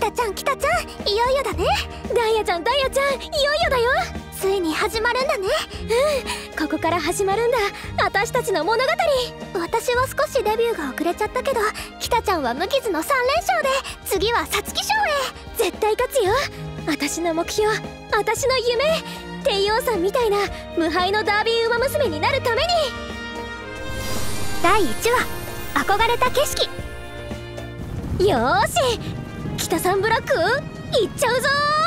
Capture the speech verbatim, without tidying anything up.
ヤちゃん、キタちゃん、いよいよだね。 ダイヤちゃん、ダイヤちゃん、いよいよだよ。 ついに始まるんだね。 うん、ここから始まるんだ、私たちの物語。 私は少しデビューが遅れちゃったけど、キタちゃんは無傷のさん連勝で次は皐月賞へ。 絶対勝つよ。私の目標、私の夢、帝王さんみたいな無敗のダービー馬娘になるために。 だいいちわ、憧れた景色。 よーし、北さんブラックいっちゃうぞー。